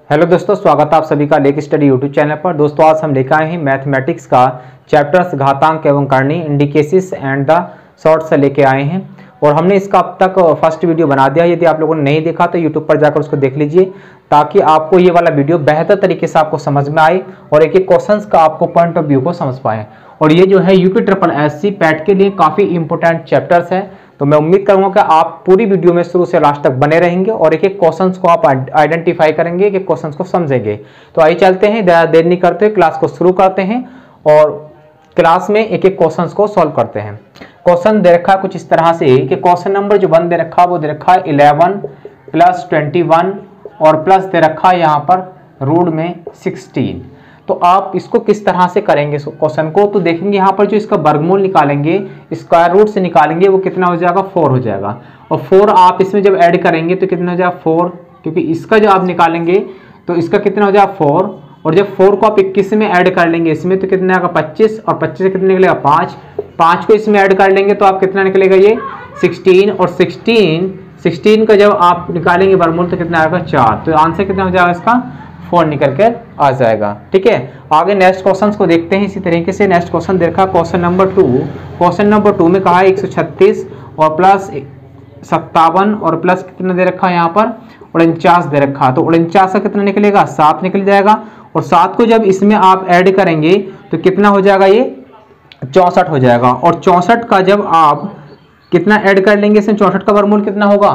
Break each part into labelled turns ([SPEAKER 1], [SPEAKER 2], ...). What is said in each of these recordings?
[SPEAKER 1] Hello दोस्तों, स्वागत है आप सभी का लेक स्टडी यूट्यूब चैनल पर। दोस्तों आज हम लेकर आए हैं मैथमेटिक्स का चैप्टर्स घातांक एवं करनी इंडिकेसिस एंड द शॉर्ट्स से लेके आए हैं और हमने इसका अब तक फर्स्ट वीडियो बना दिया। यदि आप लोगों ने नहीं देखा तो यूट्यूब पर जाकर उसको देख लीजिए ताकि आपको ये वाला वीडियो बेहतर तरीके से आपको समझ में आए और एक एक क्वेश्चन का आपको पॉइंट ऑफ व्यू को समझ पाए। और ये जो है यूपी पैट के लिए काफ़ी इंपॉर्टेंट चैप्टर्स है, तो मैं उम्मीद करूंगा कि आप पूरी वीडियो में शुरू से लास्ट तक बने रहेंगे और एक एक क्वेश्चंस को आप आइडेंटिफाई करेंगे, एक एक क्वेश्चंस को समझेंगे। तो आइए चलते हैं, देर नहीं करते, क्लास को शुरू करते हैं और क्लास में एक एक क्वेश्चंस को सॉल्व करते हैं। क्वेश्चन दे रखा है कुछ इस तरह से कि क्वेश्चन नंबर जो 1 दे रखा है वो दे रखा है 11 + 21 और प्लस दे रखा है यहाँ पर रूट में 16। तो आप इसको किस तरह से करेंगे क्वेश्चन को, तो देखेंगे यहाँ पर जो इसका वर्गमूल निकालेंगे, स्क्वायर रूट से निकालेंगे, वो कितना हो जाएगा 4 हो जाएगा। और 4 आप इसमें जब ऐड करेंगे तो कितना हो जाएगा 4, क्योंकि इसका जो आप निकालेंगे तो इसका कितना हो जाएगा 4। और जब 4 को आप 21 में ऐड कर लेंगे इसमें तो कितना आएगा 25 और 25 से कितना निकलेगा 5 को इसमें ऐड कर लेंगे तो आप कितना निकलेगा ये 16 और 16 का जब आप निकालेंगे वर्गमूल तो कितना आएगा 4। तो आंसर कितना हो जाएगा इसका 4 निकल कर आ जाएगा। ठीक है, आगे नेक्स्ट क्वेश्चन को देखते हैं। इसी तरीके से नेक्स्ट क्वेश्चन देखा क्वेश्चन नंबर 2। क्वेश्चन नंबर 2 में कहा है 136 और प्लस 57 और प्लस कितना दे रखा है यहाँ पर 49 दे रखा है। तो 49 का कितना निकलेगा 7 निकल जाएगा और 7 को जब इसमें आप ऐड करेंगे तो कितना हो जाएगा ये 64 हो जाएगा। और 64 का जब आप कितना ऐड कर लेंगे इसमें 64 का वर्गमूल कितना होगा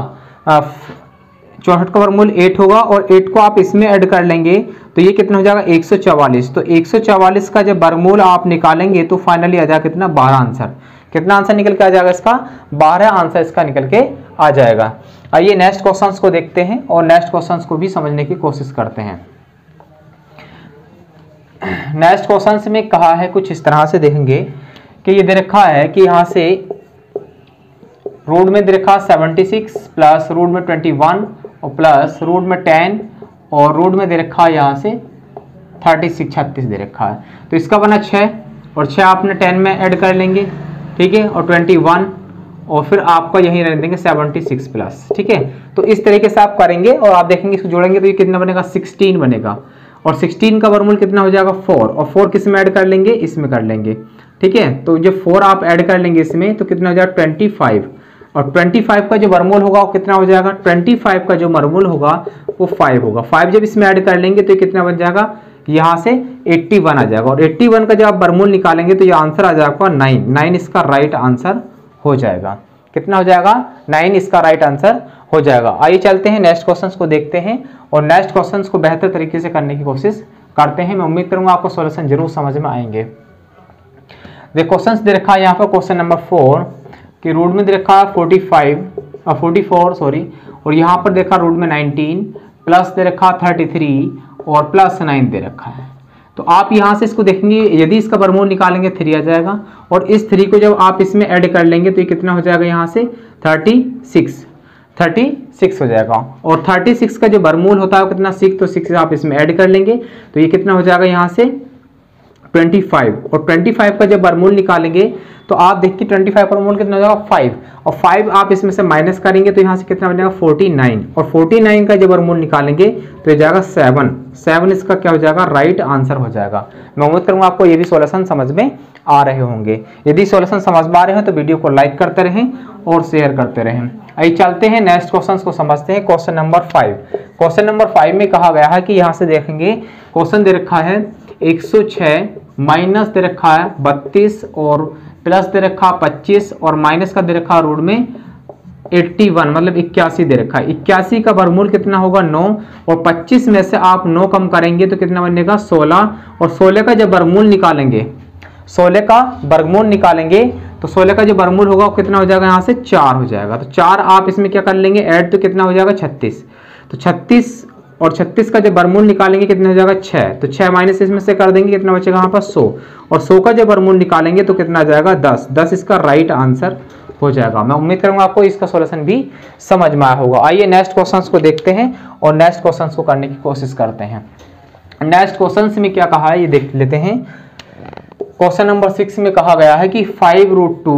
[SPEAKER 1] 64 का वर्गमूल 8 होगा और 8 को आप इसमें ऐड कर लेंगे तो ये कितना हो जाएगा 144। तो 144 का जब वर्गमूल आप निकालेंगे तो फाइनली आ जाएगा कितना 12 आंसर। कितना आंसर निकल के आ जाएगा इसका 12 आंसर इसका निकल के आ जाएगा। आइए नेक्स्ट क्वेश्चंस को देखते हैं और नेक्स्ट क्वेश्चंस को भी समझने की कोशिश करते हैं। नेक्स्ट क्वेश्चंस में कहा है कुछ इस तरह से, देखेंगे कि ये दे रखा है कि यहाँ से रूट में दे रखा 76 प्लस रूट में 21 और प्लस रूट में 10 और रूट में दे रखा है यहाँ से 36 दे रखा है। तो इसका बना 6 और 6 आपने 10 में ऐड कर लेंगे, ठीक है, और 21 और फिर आपका यही रख देंगे 76 प्लस। ठीक है, तो इस तरीके से आप करेंगे और आप देखेंगे इसको जोड़ेंगे तो ये कितना बनेगा 16 बनेगा और 16 का वर्गमूल कितना हो जाएगा 4 और 4 किस में ऐड कर लेंगे इसमें कर लेंगे। ठीक है, तो जब 4 आप ऐड कर लेंगे इसमें तो कितना हो जाएगा 25 और 25 का जो वर्गमूल होगा वो कितना हो जाएगा 25 का जो वर्गमूल होगा वो 5 होगा। 5 जब इसमें ऐड कर लेंगे तो ये कितना बन जाएगा यहाँ से 81 आ जाएगा और 81 का जब आप वर्गमूल निकालेंगे तो ये आंसर आ जाएगा 9 इसका राइट आंसर हो जाएगा। कितना हो जाएगा 9 इसका राइट आंसर हो जाएगा। आइए चलते हैं नेक्स्ट क्वेश्चन को देखते हैं और नेक्स्ट क्वेश्चन को बेहतर तरीके से करने की कोशिश करते हैं। मैं उम्मीद करूंगा आपको सॉल्यूशन जरूर समझ में आएंगे। क्वेश्चन दे रखा है यहाँ पर क्वेश्चन नंबर 4 कि रूट में दे रखा है 44 सॉरी और यहाँ पर देखा रूट में 19 प्लस दे रखा 33 और प्लस 9 दे रखा है। तो आप यहाँ से इसको देखेंगे, यदि इसका वर्गमूल निकालेंगे 3 आ जाएगा और इस 3 को जब आप इसमें ऐड कर लेंगे तो ये कितना हो जाएगा यहाँ से 36 हो जाएगा और 36 का जो वर्गमूल होता है वो कितना 6, तो 6 आप इसमें ऐड कर लेंगे तो ये कितना हो जाएगा यहाँ से 25 और 25 का जब वर्गमूल निकालेंगे तो आप देखिए 25 का वर्गमूल कितना हो जाएगा 5 और 5 आप इसमें से माइनस करेंगे तो यहाँ से कितना बन जाएगा 49 और 49 का जब वर्गमूल निकालेंगे तो ये जाएगा 7 इसका क्या हो जाएगा राइट आंसर हो जाएगा। मैं उम्मीद करूंगा आपको ये भी सॉल्यूशन समझ में आ रहे होंगे। यदि सॉल्यूशन समझ में आ रहे हो तो वीडियो को लाइक करते रहें और शेयर करते रहें। आइए चलते हैं नेक्स्ट क्वेश्चन को समझते हैं। Question number 5। क्वेश्चन नंबर 5 में कहा गया है कि यहाँ से देखेंगे क्वेश्चन दे रखा है 106 माइनस दे रखा है 32 और प्लस दे रखा 25 और माइनस का दे रखा रूट में 81 मतलब 81 दे रखा है। 81 का वर्गमूल कितना होगा 9 और 25 में से आप 9 कम करेंगे तो कितना बनेगा 16 और 16 का जब वर्गमूल निकालेंगे 16 का वर्गमूल निकालेंगे तो 16 का जो वर्गमूल होगा वो कितना हो जाएगा यहाँ से 4 हो जाएगा। तो 4 आप इसमें क्या कर लेंगे ऐड तो कितना हो जाएगा 36। तो 36 और 36 का जब वर्गमूल निकालेंगे कितना हो जाएगा 6, तो 6 माइनस इसमें से कर देंगे कितना बचेगा यहाँ पर 100 और 100 का जब वर्गमूल निकालेंगे तो कितना आ जाएगा 10 इसका राइट आंसर हो जाएगा। मैं उम्मीद करूंगा आपको इसका सॉल्यूशन भी समझ में आया होगा। आइए नेक्स्ट क्वेश्चंस को देखते हैं और नेक्स्ट क्वेश्चंस को करने की कोशिश करते हैं। नेक्स्ट क्वेश्चंस में क्या कहा है ये देख लेते हैं। क्वेश्चन नंबर 6 में कहा गया है कि 5√2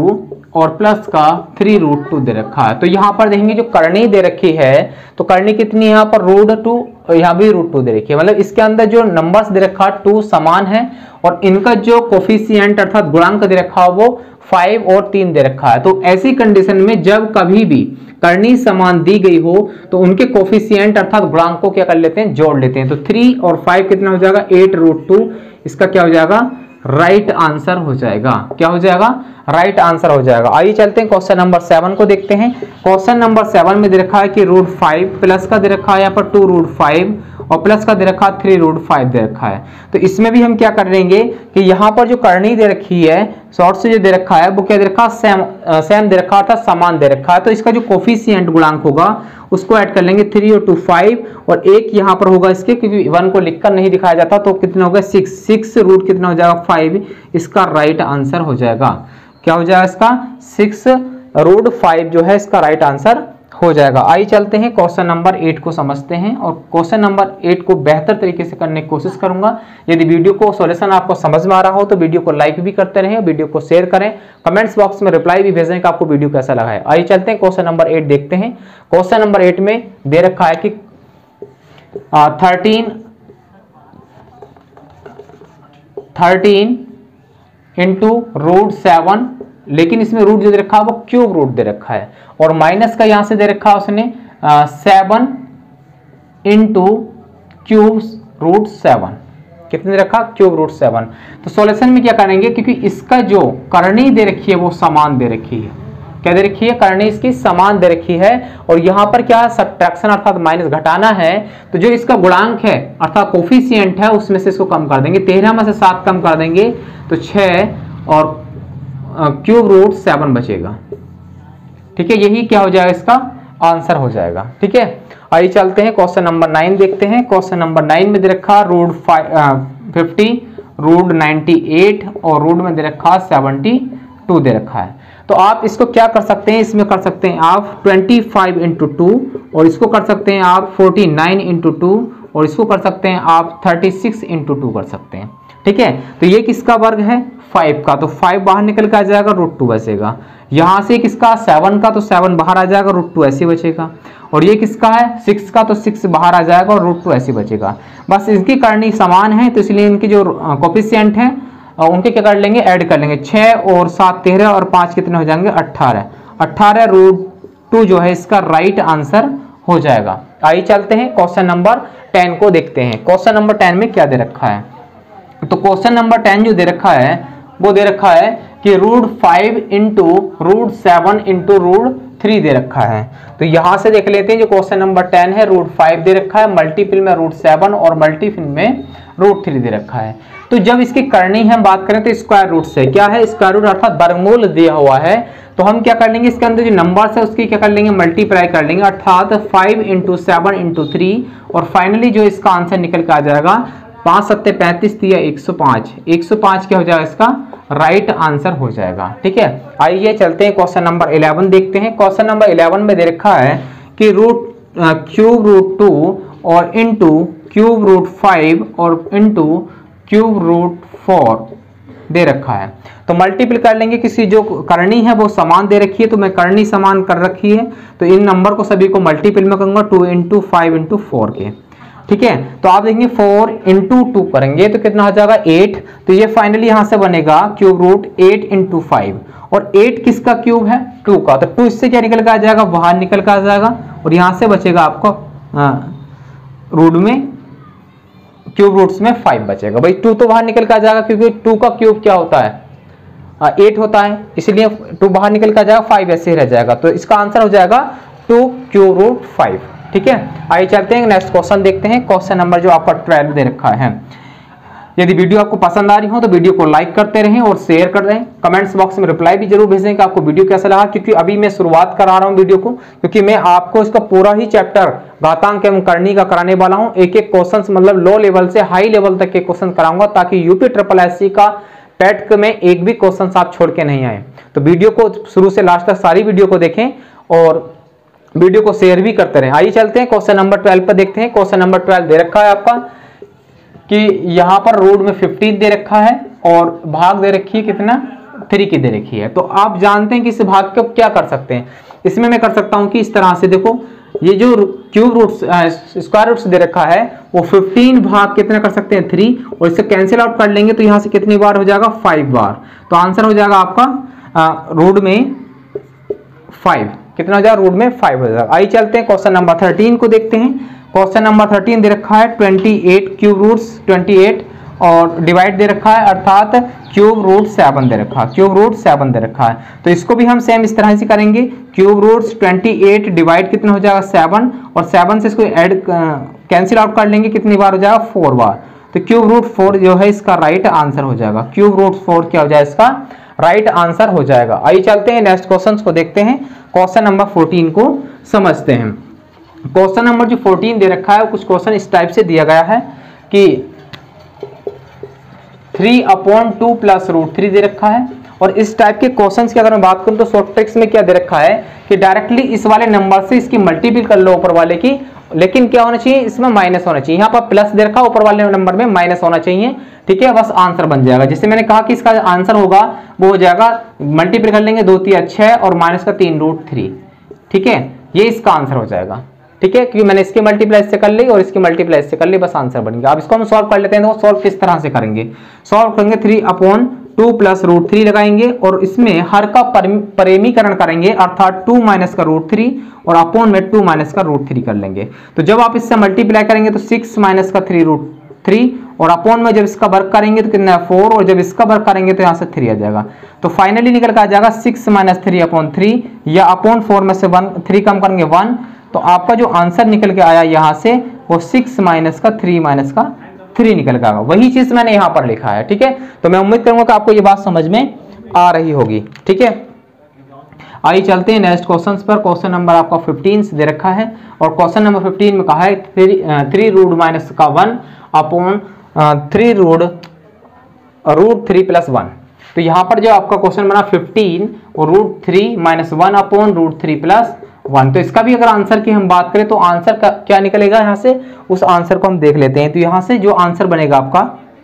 [SPEAKER 1] और प्लस का 3√2 दे रखा है। तो यहाँ पर देखेंगे जो करनी दे रखी है, तो करनी कितनी है यहाँ पर √2, यहाँ भी √2 दे रखी है। मतलब इसके अंदर जो नंबर्स दे रखा है 2 समान है और इनका जो कोफिशिएंट अर्थात गुणांक दे रखा है वो 5 और 3 दे रखा है। तो ऐसी कंडीशन में जब कभी भी करनी समान दी गई हो तो उनके कोफिशिएंट अर्थात गुणांक को क्या कर लेते हैं, जोड़ लेते हैं। तो 3 और 5 कितना हो जाएगा, 8√2। इसका क्या हो जाएगा, राइट आंसर हो जाएगा। क्या हो जाएगा, राइट आंसर हो जाएगा। आइए चलते हैं क्वेश्चन नंबर 7 को देखते हैं। क्वेश्चन नंबर 7 में दे रखा है कि √5 प्लस का दे रखा है यहाँ पर 2√5 और प्लस का दे रखा है 3√5 दे रखा है। तो इसमें भी हम क्या कर लेंगे कि यहाँ पर जो करनी दे रखी है शॉर्ट से जो दे रखा है वो क्या दे रखा है, सेम दे रखा था, समान दे रखा है। तो इसका जो कोफिशिएंट गुणांक होगा उसको ऐड कर लेंगे 3 और 2 5 और एक यहाँ पर होगा इसके, क्योंकि 1 को लिखकर नहीं दिखाया जाता। तो कितना होगा 6 रूट कितना हो जाएगा 5। इसका राइट आंसर हो जाएगा। क्या हो जाएगा इसका 6√5 जो है इसका राइट आंसर हो जाएगा। आइए चलते हैं क्वेश्चन नंबर 8 को समझते हैं और क्वेश्चन नंबर 8 को बेहतर तरीके से करने की कोशिश करूंगा। यदि वीडियो को सॉल्यूशन आपको समझ में आ रहा हो तो वीडियो को लाइक भी करते रहें, वीडियो को शेयर करें, कमेंट्स बॉक्स में रिप्लाई भी भेजें कि आपको वीडियो कैसा लगा है। आइए चलते हैं क्वेश्चन नंबर 8 देखते हैं। क्वेश्चन नंबर 8 में दे रखा है कि 13 इंटू √7, लेकिन इसमें रूट जो दे रखा है वो क्यूब रूट दे रखा है और माइनस का यहां से दे रखा है उसने 7 इंटू √7। कितने दे रखा, √7। तो सॉल्यूशन में क्या करेंगे, क्योंकि इसका जो करनी दे रखी है वो समान दे रखी है। क्या दे रखी है, करनी इसकी समान दे रखी है और यहाँ पर क्या है, सब्ट्रैक्शन अर्थात माइनस घटाना है। तो जो इसका गुणांक है अर्थात कोफिशिएंट है उसमें से इसको कम कर देंगे। 13 में से 7 कम कर देंगे तो 6 और √7 बचेगा। ठीक है, यही क्या हो जाएगा, इसका आंसर हो जाएगा। ठीक है, आइए चलते हैं क्वेश्चन नंबर 9 देखते हैं। क्वेश्चन नंबर 9 में दे रखा √50 √98 और रूट में दे रखा 72 दे रखा है। तो आप इसको क्या कर सकते हैं, इसमें कर सकते हैं आप 25 इंटू 2 और इसको कर सकते हैं आप 49 इंटू 2 और इसको कर सकते हैं आप 36 इंटू 2 कर सकते हैं। ठीक है, तो ये किसका वर्ग है, 5 का। तो 5 बाहर निकल के आ जाएगा, √2 बचेगा। यहां से किसका 7 का, तो 7 बाहर आ जाएगा, √2 ऐसे बचेगा। और ये किसका है 6 का, तो 6 बाहर आ जाएगा और √2 ऐसे बचेगा। बस इनकी करनी समान है तो इसलिए इनकी जो कोफिशिएंट है उनके क्या कर लेंगे, ऐड कर लेंगे। 6 और 7 13 और 5 कितने हो जाएंगे, 18। 18 √2 जो है इसका राइट आंसर हो जाएगा। आइए चलते हैं क्वेश्चन नंबर 10 को देखते हैं। क्वेश्चन नंबर 10 में क्या दे रखा है, तो क्वेश्चन नंबर 10 जो दे रखा है वो दे रखा है कि √5 इंटू √7 इंटू √3 दे रखा है। तो यहां से देख लेते हैं, जो क्वेश्चन नंबर 10 है √5 दे रखा है, मल्टीपल में √7 और मल्टीपल में √3 दे रखा है। तो जब इसकी करनी हम बात करें तो स्क्वायर रूट से, क्या है स्क्वायर रूट अर्थात वर्गमूल दिया हुआ है, तो हम क्या कर लेंगे, इसके अंदर जो नंबर्स है उसकी क्या कर लेंगे, मल्टीप्लाई कर लेंगे, अर्थात 5 इंटू 7 इंटू 3 और फाइनली जो इसका आंसर निकल के आ जाएगा 5 7 35 दिया 105। 105 क्या हो जाएगा, इसका राइट आंसर हो जाएगा। ठीक है, आइए चलते हैं क्वेश्चन नंबर 11 देखते हैं। क्वेश्चन नंबर 11 में दे रखा है कि √2 और इंटू √5 और इंटू √4 दे रखा है। तो मल्टीपल कर लेंगे, किसी जो करनी है वो समान दे रखी है तो मैं करनी समान कर रखी है तो इन नंबर को सभी को मल्टीपल में करूंगा 2 इंटू 5 इंटू 4 के। ठीक है, तो आप देखेंगे 4 इंटू 2 करेंगे तो कितना हो जाएगा 8। तो ये फाइनली यहां से बनेगा √8 इंटू 5 और 8 किसका क्यूब है, 2 का। तो 2 इससे क्या निकल के आ जाएगा, बाहर निकल के आ जाएगा और यहां से बचेगा आपको रूट में क्यूब रूट्स में 5 बचेगा। भाई 2 तो बाहर निकल के आ जाएगा क्योंकि 2 का क्यूब क्या होता है 8 होता है, इसलिए 2 बाहर निकल के आ जाएगा, 5 ऐसे ही रह जाएगा। तो इसका आंसर हो जाएगा 2 क्यूब रूट 5। ठीक है, आइए चलते हैं नेक्स्ट क्वेश्चन देखते हैं। क्वेश्चन नंबर जो आपका 12 दे रखा है। यदि वीडियो आपको पसंद आ रही हो तो वीडियो को लाइक करते रहें और शेयर कर दें, कमेंट्स बॉक्स में रिप्लाई भी जरूर भेजें कि आपको वीडियो कैसा लगा, क्योंकि अभी मैं शुरुआत करा रहा हूं वीडियो को, क्योंकि मैं आपको इसका पूरा ही चैप्टर घातांक एवं करनी का कराने वाला हूं। एक एक क्वेश्चन मतलब लो लेवल से हाई लेवल तक के क्वेश्चन कराऊंगा ताकि यूपी SSSC का पैट में एक भी क्वेश्चन आप छोड़ के नहीं आए। तो वीडियो को शुरू से लास्ट तक सारी वीडियो को देखें और वीडियो को शेयर भी करते रहें। आइए चलते हैं क्वेश्चन नंबर 12 पर देखते हैं। क्वेश्चन नंबर 12 दे रखा है आपका कि यहां पर रूट में 15 दे रखा है और भाग दे रखी है कितना 3 की दे रखी है। तो आप जानते हैं कि इस भाग को क्या कर सकते हैं, इसमें मैं कर सकता हूं कि इस तरह से देखो, ये जो क्यूब रूट्स स्क्वायर रूट्स दे रखा है वो 15 भाग कितना कर सकते हैं 3, और इससे कैंसिल आउट कर लेंगे तो यहां से कितनी बार हो जाएगा 5 बार। तो आंसर हो जाएगा आपका रूट में 5, कितना हो जाएगा रूट में 5 हो जाएगा। आइए चलते हैं क्वेश्चन नंबर 13 को देखते हैं। क्वेश्चन नंबर 13 दे रखा है 28 क्यूब रूट्स 28 और डिवाइड दे रखा है अर्थात क्यूब रूट 7 दे रखा है, क्यूब रूट 7 दे रखा है। तो इसको भी हम सेम इस तरह से करेंगे, क्यूब रूट्स 28 डिवाइड कितना हो जाएगा 7, और 7 से इसको ऐड कैंसिल आउट कर लेंगे, कितनी बार हो जाएगा 4 बार। तो क्यूब रूट 4 जो है इसका राइट आंसर हो जाएगा, क्यूब रूट 4 क्या हो जाएगा इसका राइट आंसर हो जाएगा। आइए चलते हैं नेक्स्ट क्वेश्चन को देखते हैं, क्वेश्चन नंबर 14 को समझते हैं। क्वेश्चन नंबर जो 14 दे रखा है कुछ क्वेश्चन इस टाइप से दिया गया है कि 3/2 प्लस रूट 3 दे रखा है, और इस टाइप के क्वेश्चंस की अगर मैं बात करूं तो शॉर्ट ट्रिक्स में क्या दे रखा है कि डायरेक्टली इस वाले नंबर से इसकी मल्टीपल कर लो ऊपर वाले की, लेकिन क्या होना चाहिए इसमें माइनस होना चाहिए। यहाँ पर प्लस दे रखा, ऊपर वाले नंबर में माइनस होना चाहिए, ठीक है, बस आंसर बन जाएगा। जैसे मैंने कहा कि इसका आंसर होगा वो हो जाएगा मल्टीपल कर लेंगे 2 3 6 और माइनस का 3 रूट 3, ठीक है, ये इसका आंसर हो जाएगा, ठीक है, क्योंकि मैंने इसकी मल्टीप्लाई से कर ली और इसकी मल्टीप्लाई से कर ली, बस आंसर बन गया। अब इसको हम सॉल्व कर लेते हैं, तो सॉल्व किस तरह से करेंगे, सॉल्व करेंगे 3/2 प्लस रूट 3 लगाएंगे और इसमें हर का परिमीकरण करेंगे अर्थात 2 माइनस का रूट 3 और अपॉन में 2 माइनस का रूट 3 कर लेंगे। तो जब आप इससे मल्टीप्लाई करेंगे तो 6 माइनस का 3 रूट 3 और अपॉन में जब इसका वर्ग करेंगे तो कितना है 4, और जब इसका वर्ग करेंगे तो यहाँ से 3 आ जाएगा। तो फाइनली निकल कर आ जाएगा 6 माइनस 3/3 या अपॉन 4 में से 3 कम करेंगे 1, तो आपका जो आंसर निकल के आया यहाँ से वो 6 माइनस का 3 माइनस का 3 निकल के आएगा। वही चीज मैंने यहाँ पर लिखा है, ठीक है। तो मैं उम्मीद करूंगा कि आपको ये बात समझ में आ रही होगी, ठीक है। आइए चलते हैं नेक्स्ट क्वेश्चन पर। क्वेश्चन नंबर आपका 15 से दे रखा है और क्वेश्चन नंबर 15 में कहा है 3 रूट माइनस का 1 अपॉन 3 रूट 3 प्लस 1। तो यहाँ पर जो आपका क्वेश्चन बना 15 और root 3 minus 1 upon root 3 plus 1। तो इसका भी अगर आंसर की हम बात करें तो आंसर का क्या निकलेगा, यहाँ से उस आंसर को हम देख लेते हैं। तो यहाँ से जो आंसर बनेगा आपका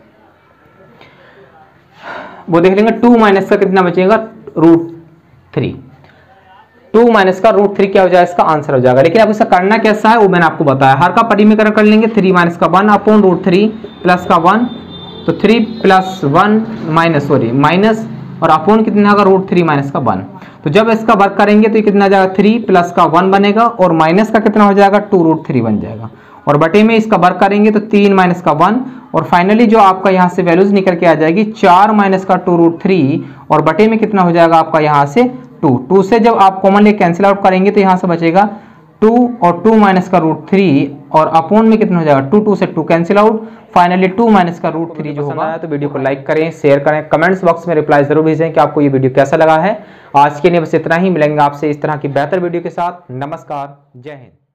[SPEAKER 1] वो देख लेंगे, 2 माइनस का कितना बचेगा रूट 3, 2 माइनस का रूट 3 क्या हो जाएगा इसका आंसर हो जाएगा। लेकिन अब इसका करना कैसा है वो मैंने आपको बताया, हर का परिमीकरण कर लेंगे 3 माइनस का 1 अपॉन रूट 3 प्लस का 1, तो 3 प्लस 1 माइनस और अपॉन कितना होगा रूट 3 माइनस का 1। तो जब इसका वर्ग करेंगे तो ये कितना जाएगा 3 प्लस का 1 बनेगा और माइनस का कितना हो जाएगा 2 रूट 3 बन जाएगा, और बटे में इसका वर्ग करेंगे तो 3 माइनस का 1 और फाइनली जो आपका यहाँ से वैल्यूज निकल के आ जाएगी 4 माइनस का 2 रूट 3 और बटे में कितना हो जाएगा आपका यहाँ से 2 से जब आप कॉमन ले कैंसिल आउट करेंगे तो यहाँ से बचेगा 2 और 2 माइनस का रूट 3 और अपॉन में कितना हो जाएगा 2 से 2 कैंसिल आउट, फाइनली 2 माइनस का रूट 3 जो होगा। तो वीडियो को लाइक करें, शेयर करें, कमेंट्स बॉक्स में रिप्लाई जरूर भेजें कि आपको ये वीडियो कैसा लगा है। आज के लिए बस इतना ही, मिलेंगे आपसे इस तरह की बेहतर वीडियो के साथ। नमस्कार, जय हिंद।